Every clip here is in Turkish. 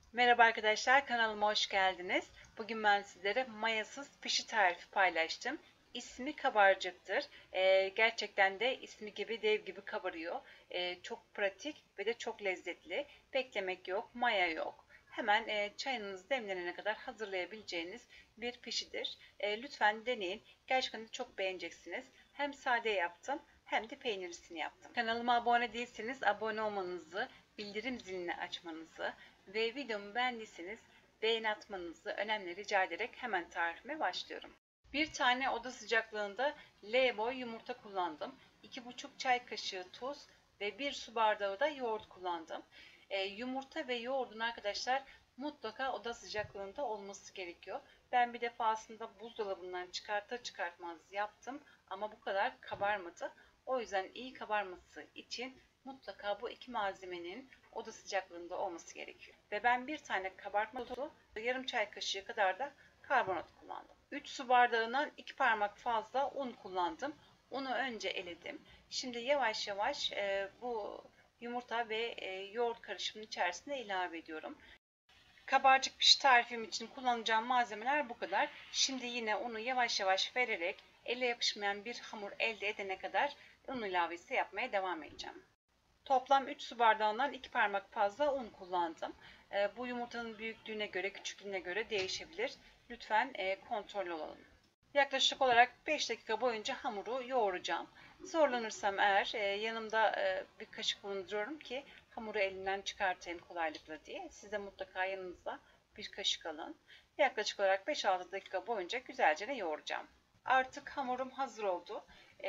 Merhaba arkadaşlar, kanalıma hoş geldiniz. Bugün ben sizlere mayasız pişi tarifi paylaştım. İsmi kabarcıktır. Gerçekten de ismi gibi dev gibi kabarıyor. Çok pratik ve de çok lezzetli. Beklemek yok, maya yok. Hemen çayınız demlenene kadar hazırlayabileceğiniz bir pişidir. Lütfen deneyin. Gerçekten de çok beğeneceksiniz. Hem sade yaptım hem de peynirlisini yaptım. Kanalıma abone değilseniz abone olmanızı, bildirim zilini açmanızı ve videomu beğendiyseniz beğeni atmanızı önemli rica ederek hemen tarifime başlıyorum. Bir tane oda sıcaklığında L boy yumurta kullandım. 2,5 çay kaşığı tuz ve 1 su bardağı da yoğurt kullandım. Yumurta ve yoğurdun arkadaşlar mutlaka oda sıcaklığında olması gerekiyor. Ben bir defasında buzdolabından çıkartır çıkartmaz yaptım ama bu kadar kabarmadı. O yüzden iyi kabarması için mutlaka bu iki malzemenin oda sıcaklığında olması gerekiyor. Ve ben bir tane kabartma tozu, yarım çay kaşığı kadar da karbonat kullandım. 3 su bardağından 2 parmak fazla un kullandım. Unu önce eledim. Şimdi yavaş yavaş bu yumurta ve yoğurt karışımının içerisine ilave ediyorum. Kabarcık pişi tarifim için kullanacağım malzemeler bu kadar. Şimdi yine unu yavaş yavaş vererek elle yapışmayan bir hamur elde edene kadar un ilavesi yapmaya devam edeceğim. Toplam 3 su bardağından 2 parmak fazla un kullandım. Bu yumurtanın büyüklüğüne göre, küçüklüğüne göre değişebilir. Lütfen kontrollü olalım. Yaklaşık olarak 5 dakika boyunca hamuru yoğuracağım. Zorlanırsam eğer yanımda bir kaşık bulunduruyorum ki hamuru elinden çıkartayım kolaylıkla diye. Siz de mutlaka yanınızda bir kaşık alın. Yaklaşık olarak 5-6 dakika boyunca güzelce yoğuracağım. Artık hamurum hazır oldu.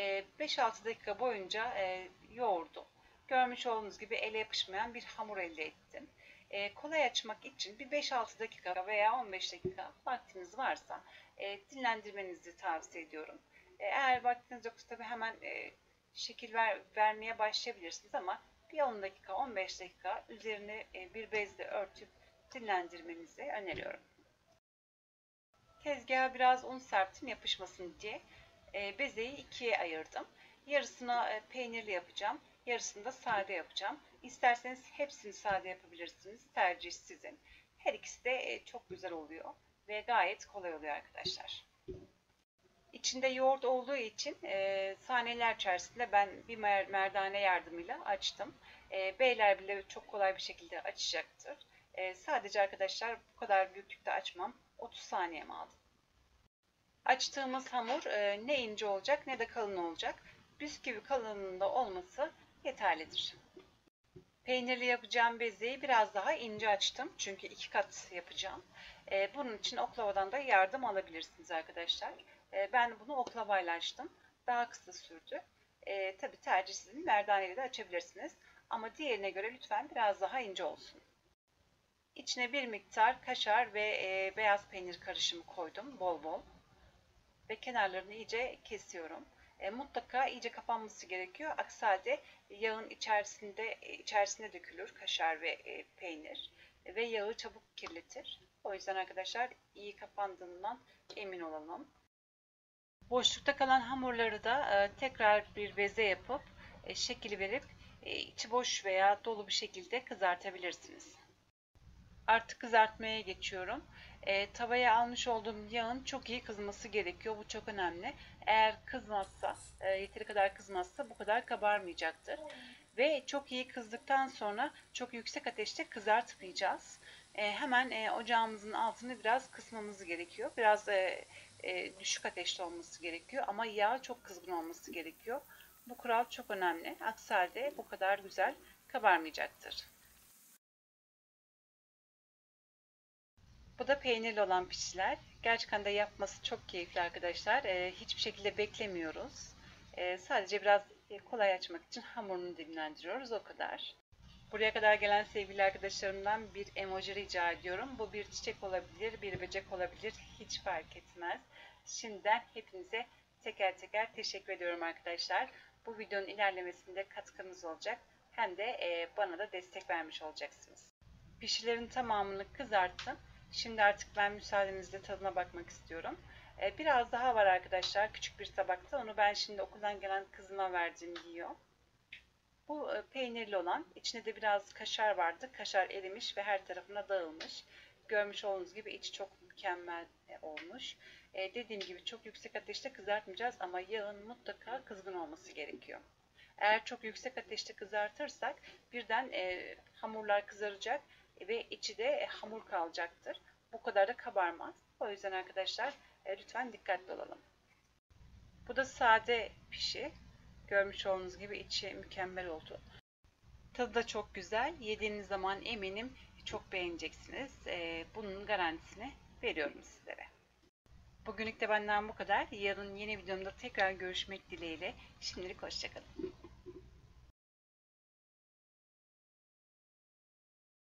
5-6 dakika boyunca yoğurdum. Görmüş olduğunuz gibi ele yapışmayan bir hamur elde ettim. Kolay açmak için bir 5-6 dakika veya 15 dakika vaktiniz varsa dinlendirmenizi tavsiye ediyorum. Eğer vaktiniz yoksa tabii hemen şekil vermeye başlayabilirsiniz ama bir 10 dakika 15 dakika üzerine bir bezle örtüp dinlendirmenizi öneriyorum. Tezgaha biraz un serptim yapışmasın diye. Bezeyi ikiye ayırdım. Yarısına peynirli yapacağım. Yarısını da sade yapacağım. İsterseniz hepsini sade yapabilirsiniz. Tercih sizin. Her ikisi de çok güzel oluyor. Ve gayet kolay oluyor arkadaşlar. İçinde yoğurt olduğu için saniyeler içerisinde ben bir merdane yardımıyla açtım. Beyler bile çok kolay bir şekilde açacaktır. Sadece arkadaşlar bu kadar büyüklükte açmam. 30 saniyemi aldı. Açtığımız hamur ne ince olacak ne de kalın olacak. Bisküvi kalınlığında olması yeterlidir. Peynirli yapacağım bezeyi biraz daha ince açtım. Çünkü 2 kat yapacağım. Bunun için oklavadan da yardım alabilirsiniz arkadaşlar. Ben bunu oklavayla açtım. Daha kısa sürdü. Tabi tercih sizin, merdaneyle de açabilirsiniz. Ama diğerine göre lütfen biraz daha ince olsun. İçine bir miktar kaşar ve beyaz peynir karışımı koydum bol bol. Ve kenarlarını iyice kesiyorum. Mutlaka iyice kapanması gerekiyor. Aksi halde yağın içerisine dökülür kaşar ve peynir ve yağı çabuk kirletir. O yüzden arkadaşlar iyi kapandığından emin olalım. Boşlukta kalan hamurları da tekrar bir beze yapıp şekil verip içi boş veya dolu bir şekilde kızartabilirsiniz. Artık kızartmaya geçiyorum. Tavaya almış olduğum yağın çok iyi kızması gerekiyor. Bu çok önemli. Eğer kızmazsa, yeteri kadar kızmazsa bu kadar kabarmayacaktır. Ve çok iyi kızdıktan sonra çok yüksek ateşte kızartmayacağız. Hemen ocağımızın altını biraz kısmamız gerekiyor. Biraz düşük ateşte olması gerekiyor ama yağ çok kızgın olması gerekiyor. Bu kural çok önemli. Aksi halde bu kadar güzel kabarmayacaktır. Bu da peynirli olan pişiler. Gerçekten de yapması çok keyifli arkadaşlar. Hiçbir şekilde beklemiyoruz. Sadece biraz kolay açmak için hamurunu dinlendiriyoruz. O kadar. Buraya kadar gelen sevgili arkadaşlarımdan bir emoji rica ediyorum. Bu bir çiçek olabilir, bir böcek olabilir. Hiç fark etmez. Şimdiden hepinize teker teker teşekkür ediyorum arkadaşlar. Bu videonun ilerlemesinde katkınız olacak. Hem de bana da destek vermiş olacaksınız. Pişilerin tamamını kızarttım. Şimdi artık ben müsaadenizle tadına bakmak istiyorum. Biraz daha var arkadaşlar küçük bir tabakta. Onu ben şimdi okuldan gelen kızıma verdim yiyor. Bu peynirli olan, içinde de biraz kaşar vardı. Kaşar erimiş ve her tarafına dağılmış. Görmüş olduğunuz gibi içi çok mükemmel olmuş. Dediğim gibi çok yüksek ateşte kızartmayacağız ama yağın mutlaka kızgın olması gerekiyor. Eğer çok yüksek ateşte kızartırsak birden hamurlar kızaracak ve içi de hamur kalacaktır. Bu kadar da kabarmaz. O yüzden arkadaşlar lütfen dikkatli olalım. Bu da sade pişi. Görmüş olduğunuz gibi içi mükemmel oldu. Tadı da çok güzel. Yediğiniz zaman eminim çok beğeneceksiniz. Bunun garantisini veriyorum sizlere. Bugünlük de benden bu kadar. Yarın yeni videomda tekrar görüşmek dileğiyle. Şimdilik hoşçakalın.